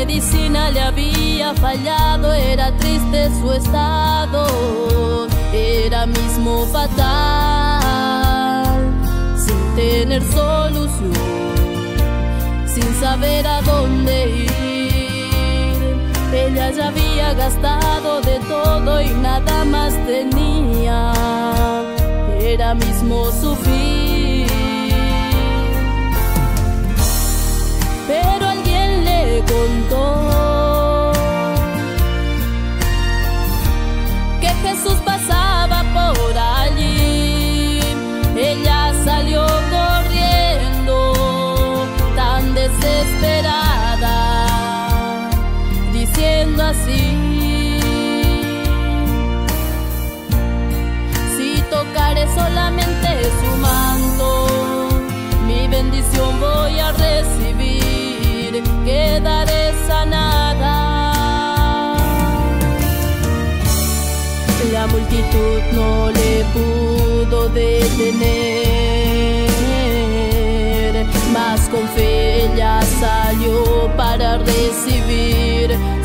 medicina le había fallado, era triste su estado, era mismo fatal, sin tener solución, sin saber a dónde ir. Ella ya había gastado de todo y nada más tenía, era mismo su fin. Pero alguien le contó que Jesús pasaba por allí. Ella salió corriendo, tan desesperada, diciendo así: si tocaré solamente su manto, mi bendición voy a recibir, quedaré sanada. La multitud no le pudo detener, mas con fe ella salió para recibir